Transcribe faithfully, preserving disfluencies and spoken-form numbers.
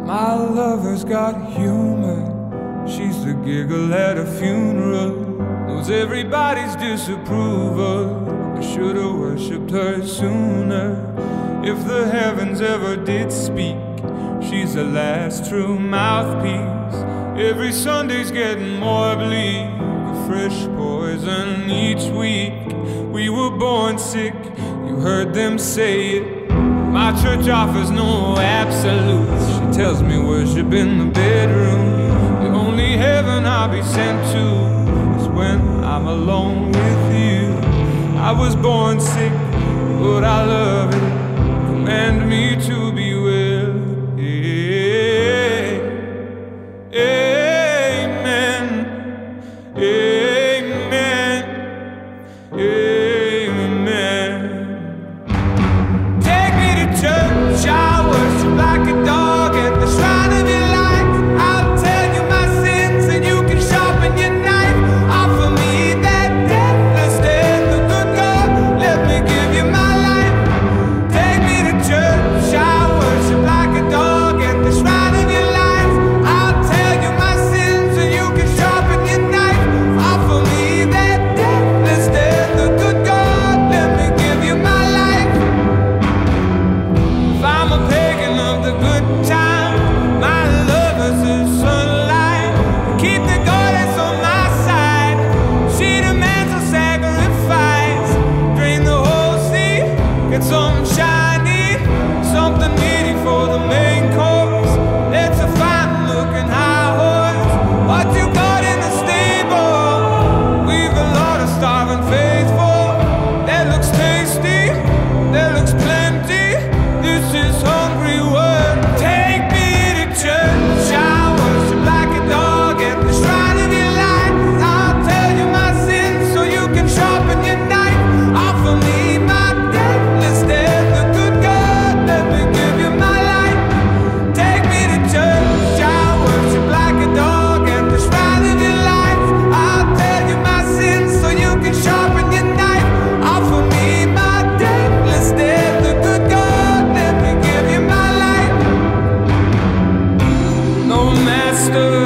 My lover's got humor. She's the giggle at a funeral. Knows everybody's disapproval. I should've worshipped her sooner. If the heavens ever did speak, she's the last true mouthpiece. Every Sunday's getting more bleak, a fresh poison each week. We were born sick, you heard them say it. My church offers no absolutes. She tells me worship in the bedroom. The only heaven I'll be sent to is when I'm alone with you. I was born sick, but I love it. Command me to be well. Amen. Amen. Amen. Take me to church, I worship like a dog at the shrine of your light. I'll tell you my sins and you can sharpen your knife. Offer me that deathless death, the good God, let me give you my life. Take me to church, I worship like a dog at the shrine of your life. I'll tell you my sins and you can sharpen your knife. Offer me that deathless death, the good God, let me give you my life. If I'm a pagan of the good time, my lover's the sunlight. Keep the goddess on my side. She demands a sacrifice. Drain the whole sea, get something shiny, something meaty for the main course. It's a fine looking high horse. What you got in the stable? We've a lot of starving faithful. That looks tasty, that looks plenty. This is hungry work. Take me to church, I worship like a dog at the shrine of your light. I'll tell you my sins so you can sharpen your knife. Offer me my deathless death, the good God, let me give you my life. Take me to church, I worship like a dog at the shrine of your life. I'll tell you my sins so you can sharpen your knife. Offer me my deathless death, the good God, let me give you my life. No master